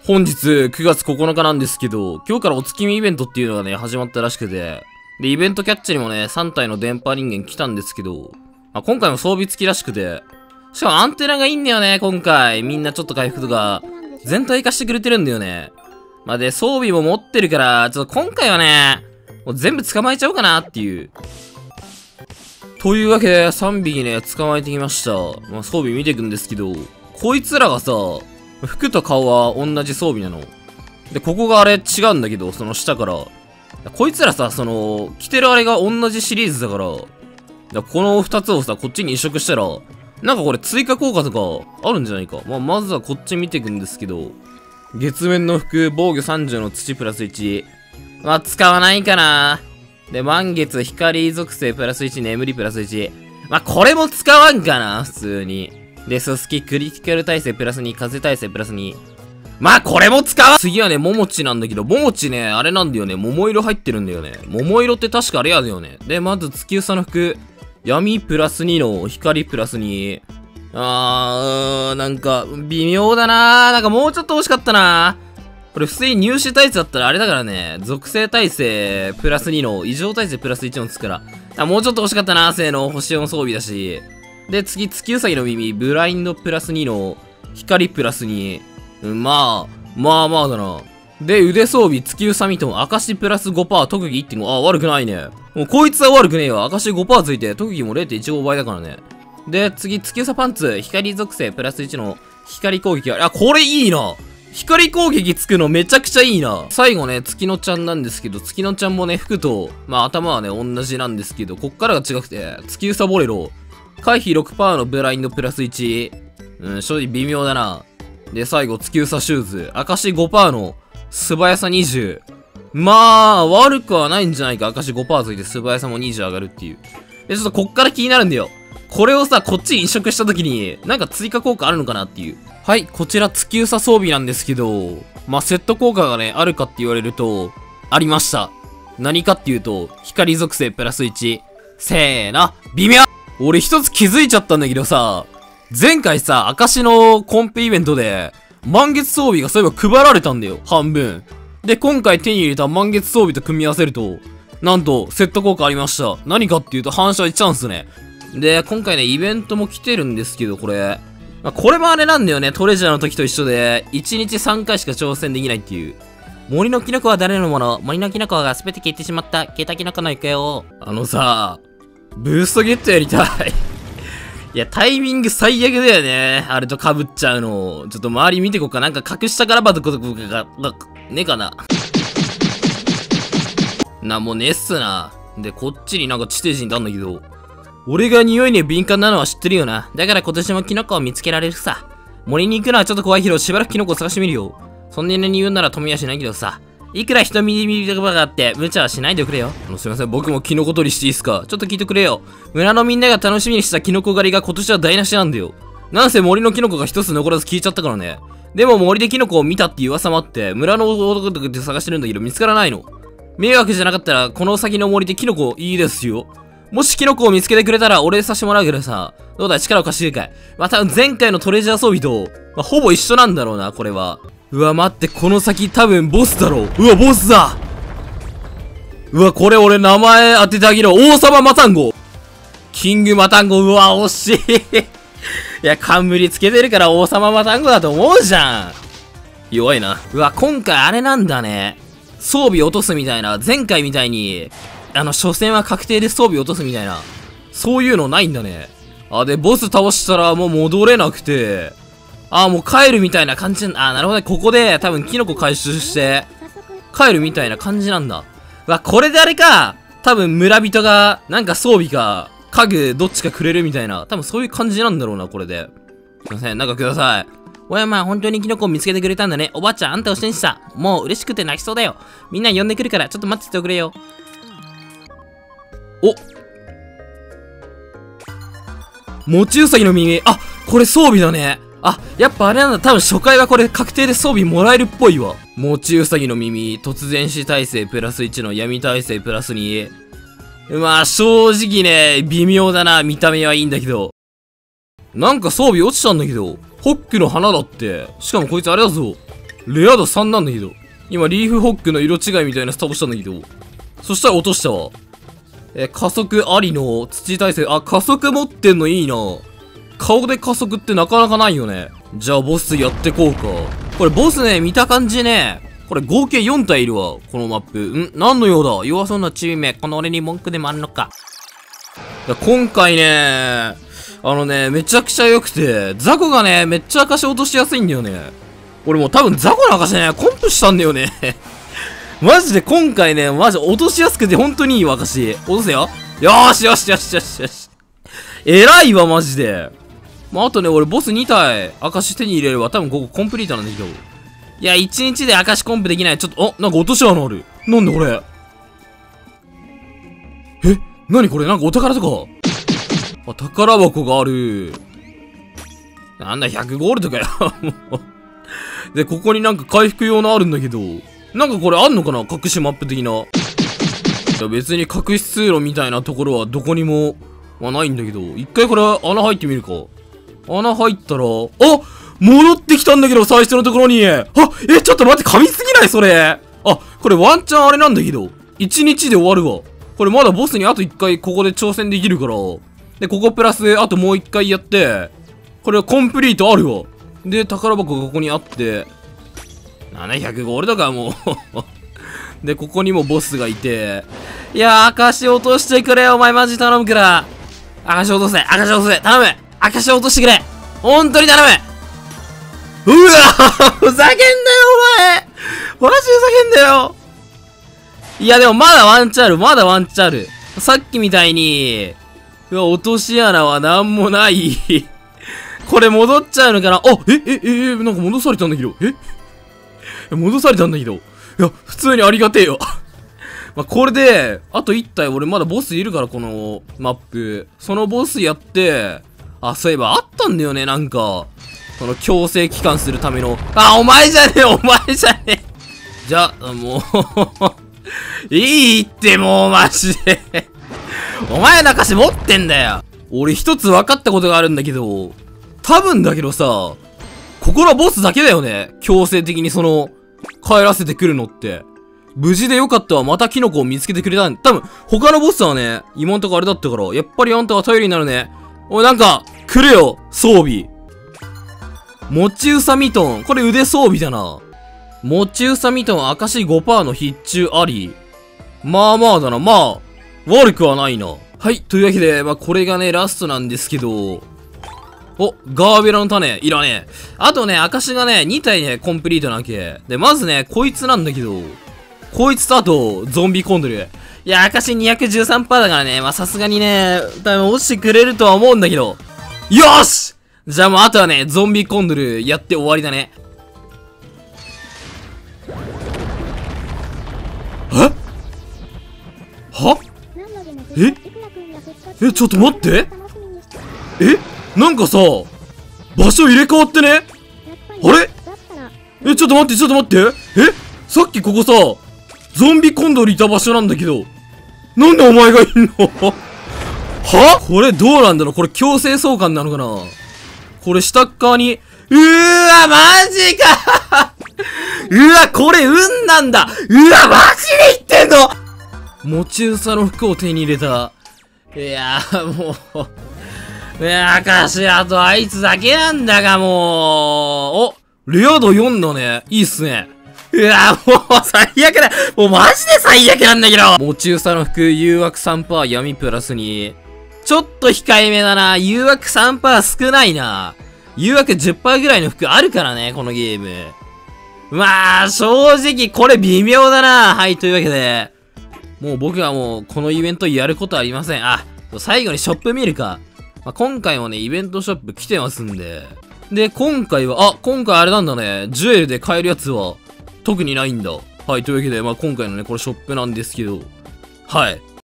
本日9月9日なんですけど、今日からお月見イベントっていうのがね、始まったらしくて、で、イベントキャッチにもね、3体の電波人間来たんですけど、今回も装備付きらしくて、しかもアンテナがいいんだよね、今回。みんなちょっと回復とか、全体化してくれてるんだよね。で、装備も持ってるから、ちょっと今回はね、もう全部捕まえちゃおうかなっていう。というわけで、3匹ね、捕まえてきました。装備見ていくんですけど、こいつらがさ、服と顔は同じ装備なの。で、ここがあれ違うんだけど、その下から。こいつらさ、着てるあれが同じシリーズだから、この2つをさ、こっちに移植したら、なんかこれ追加効果とかあるんじゃないか。まずはこっち見ていくんですけど、月面の服、防御30の土プラス1。使わないかな。で、満月、光属性プラス1、眠りプラス1。これも使わんかな、普通に。で、ススキ、クリティカル耐性プラス2、風耐性プラス2。これも使わん。次はね、ももちなんだけど、ももちね、あれなんだよね、桃色入ってるんだよね。桃色って確かレアだよね。で、まず月うさの服、闇プラス2の光プラス2。なんか、微妙だな。なんかもうちょっと欲しかったな。これ普通に入手耐性だったらあれだからね、属性耐性プラス2の異常耐性プラス1のつくから。もうちょっと欲しかったな、性能、星4装備だし。で、次、月うさぎの耳、ブラインドプラス2の光プラス2。まあだな。で、腕装備、月うさみと、証プラス 5%、特技 1.5。悪くないね。もうこいつは悪くねえわ。証 5% ついて、特技も 0.15 倍だからね。で、次、月うさパンツ、光属性プラス1の光攻撃。これいいな。光攻撃つくのめちゃくちゃいいな。最後ね、月のちゃんなんですけど、月のちゃんもね、服と、頭はね、同じなんですけど、こっからが違くて、月うさボレロ。回避 6% のブラインドプラス1。正直微妙だな。で、最後、月うさシューズ。証 5% の素早さ20。悪くはないんじゃないか。証 5% ついて素早さも20上がるっていう。で、ちょっとこっから気になるんだよ。これをさ、こっちに移植した時に、なんか追加効果あるのかなっていう。はい、こちら月うさ装備なんですけど、セット効果がね、あるかって言われると、ありました。何かっていうと、光属性プラス1。せーの、微妙。俺一つ気づいちゃったんだけどさ、前回さ、証のコンペイベントで、満月装備がそういえば配られたんだよ、半分。で、今回手に入れた満月装備と組み合わせると、なんと、セット効果ありました。何かっていうと、反射1チャンスね。で、今回ね、イベントも来てるんですけど、これ。これもあれなんだよね、トレジャーの時と一緒で、1日3回しか挑戦できないっていう。森のキノコは誰のもの？森のキノコが全て消えてしまった。消えたキノコの行方を。ブーストゲットやりたい。いや、タイミング最悪だよね。あれと被っちゃうの。ちょっと周り見てこっか。なんか隠したからばとことかが、ねえかな。もうねえっすな。で、こっちになんか地底人いたんだけど、俺が匂いに敏感なのは知ってるよな。だから今年もキノコを見つけられるさ。森に行くのはちょっと怖いけど、しばらくキノコを探してみるよ。そんなに言うなら止めやしないけどさ。いくら人見るとかがあって、無茶はしないでくれよ。すいません、僕もキノコ取りしていいっすか？ちょっと聞いてくれよ。村のみんなが楽しみにしたキノコ狩りが今年は台無しなんだよ。なんせ森のキノコが一つ残らず消えちゃったからね。でも森でキノコを見たっていう噂もあって、村の男とかで探してるんだけど見つからないの。迷惑じゃなかったら、この先の森でキノコいいですよ。もしキノコを見つけてくれたらお礼させてもらうけどさ、どうだい力を貸してくれかい。多分前回のトレジャー装備と、ほぼ一緒なんだろうな、これは。待って、この先多分ボスだろう。ボスだ。これ俺名前当ててあげろ。王様マタンゴ。キングマタンゴ。惜しい。いや、冠つけてるから王様マタンゴだと思うじゃん。弱いな。今回あれなんだね。装備落とすみたいな。前回みたいに、初戦は確定で装備落とすみたいな。そういうのないんだね。で、ボス倒したらもう戻れなくて、もう帰るみたいな感じなるほどね。ここで多分キノコ回収して、帰るみたいな感じなんだ。これであれか。多分村人が、なんか装備か、家具どっちかくれるみたいな。多分そういう感じなんだろうな、これで。すいません、なんかください。本当にキノコを見つけてくれたんだね。おばあちゃん、あんたを信じた。もう嬉しくて泣きそうだよ。みんな呼んでくるから、ちょっと待ってておくれよ。もちうさぎの耳。これ装備だね。やっぱあれなんだ。多分初回はこれ確定で装備もらえるっぽいわ。もちうさぎの耳、突然死耐性プラス1の闇耐性プラス2。正直ね、微妙だな。見た目はいいんだけど。なんか装備落ちたんだけど。ホックの花だって。しかもこいつあれだぞ。 レア度3なんだけど。今、リーフホックの色違いみたいなスタートしたんだけど。そしたら落としたわ。加速ありの土耐性。あ、加速持ってんのいいな。顔で加速ってなかなかないよね。じゃあ、ボスやってこうか。これ、ボスね、見た感じね。これ、合計4体いるわ。このマップ。何のようだ。弱そうなチーム名。この俺に文句でもあんのか。今回ね、めちゃくちゃ良くて、ザコがね、めっちゃ証落としやすいんだよね。俺もう多分ザコの証ね、コンプしたんだよね。マジで今回ね、マジ落としやすくて本当にいいわ、証。落とせよ。よーしよしよしよしよし。偉いわ、マジで。まあ、あとね、俺ボス2体、証手に入れるわ。多分ここコンプリートなんだけど。いや、1日で証コンプできない。ちょっと、なんか落とし穴ある。なんでこれ。なにこれなんかお宝とか。あ、宝箱がある。なんだ、100ゴールドかよ。もう。で、ここになんか回復用のあるんだけど。なんかこれあんのかな隠しマップ的な。いや、別に隠し通路みたいなところはどこにも、ないんだけど。一回これ穴入ってみるか。穴入ったら、あ、戻ってきたんだけど、最初のところに。あ、ちょっと待って、噛みすぎないそれ。あ、これワンチャンあれなんだけど。1日で終わるわ。これまだボスにあと1回ここで挑戦できるから。で、ここプラス、あともう1回やって、これはコンプリートあるわ。で、宝箱がここにあって、700ゴールドか、もう。で、ここにもボスがいて、いやー、証落としてくれよ、お前マジ頼むから。証落とせ、証落とせ、頼む。証落としてくれ。本当に頼む。うわふざけんなよ、お前。マジふざけんなよ。いや、でもまだワンチャンある、まだワンチャンある。さっきみたいに、うわ、落とし穴はなんもない。これ戻っちゃうのかな。あ、なんか戻されたんだけど。戻されたんだけど。いや、普通にありがてえよ。まあ、これで、あと1体俺まだボスいるから、このマップ。そのボスやって、あ、そういえばあったんだよね、なんか。この強制帰還するための。あ、お前じゃねえ、お前じゃねえ。じゃあ、もう、いいって、もうマジで。お前の証持ってんだよ。俺一つ分かったことがあるんだけど、多分だけどさ、ここのボスだけだよね。強制的に帰らせてくるのって。無事でよかったわ。またキノコを見つけてくれたん。多分、他のボスはね、今んとこあれだったから、やっぱりあんたは頼りになるね。おい、なんか、くれよ、装備。持ちうさミトン。これ腕装備だな。持ちうさミトン、証 5% の必中あり。まあまあだな。まあ、悪くはないな。はい。というわけで、まあこれがね、ラストなんですけど、お、ガーベラの種、いらねえ。あとね、証がね、2体ね、コンプリートなわけ。で、まずね、こいつなんだけど、こいつとあと、ゾンビコンドル。いや、証 213% だからね、まあさすがにね、多分落ちてくれるとは思うんだけど。よーしじゃあもうあとはね、ゾンビコンドルやって終わりだね。はちょっと待って。なんかさ、場所入れ替わってね。あれちょっと待って、ちょっと待って。さっきここさ、ゾンビコンドルいた場所なんだけど、なんでお前がいんのはこれどうなんだろう。これ強制送還なのかな。これ下っ側に、マジかこれ運なんだ。マジで言ってんの。持ちうさの服を手に入れた。いやー、もう。いやー、かし、あとあいつだけなんだが、もう。レア度4だね。いいっすね。もう最悪だ。もうマジで最悪なんだけど。持ちうさの服、誘惑 3% 闇プラスに。ちょっと控えめだな。誘惑 3% 少ないな。誘惑 10% ぐらいの服あるからね、このゲーム。まあ、正直これ微妙だな。はい、というわけで。もう僕はもうこのイベントやることありません。あ、最後にショップ見るか。まあ、今回もね、イベントショップ来てますんで。で、今回あれなんだね。ジュエルで買えるやつは特にないんだ。はい、というわけで、まあ今回のね、これショップなんですけど。はい。